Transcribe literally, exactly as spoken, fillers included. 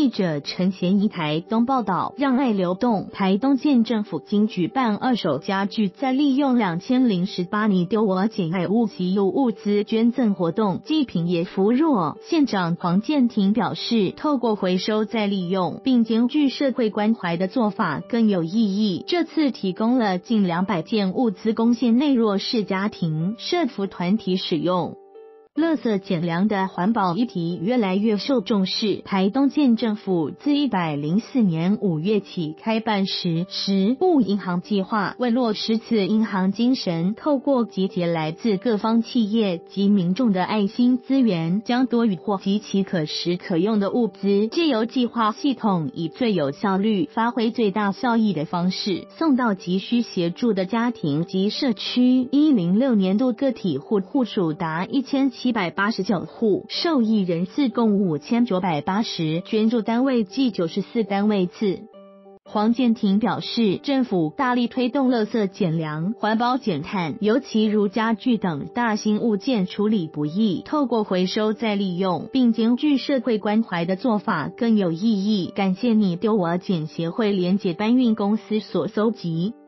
记者陈贤仪台东报道，让爱流动，台东县政府今举办二手家具再利用两千零十八你丢我捡爱物及有物资捐赠活动，祭品也扶弱。县长黄建庭表示，透过回收再利用，并兼具社会关怀的做法更有意义。这次提供了近两百件物资贡献内弱势家庭、社福团体使用。垃圾减量的环保议题越来越受重视。台东县政府自一百零四年五月起开办实食物银行计划，为落实此银行精神，透过集结来自各方企业及民众的爱心资源，将多余或及其可食可用的物资，借由计划系统以最有效率、发挥最大效益的方式，送到急需协助的家庭及社区。一零六年度个体户户数达一千七百八十九户，受益人次共五千九百八十，捐助单位计九十四单位次。黄建庭表示，政府大力推动垃圾减量、环保减碳，尤其如家具等大型物件处理不易，透过回收再利用，并兼具社会关怀的做法更有意义。感谢你丢我捡协会连结搬运公司所搜集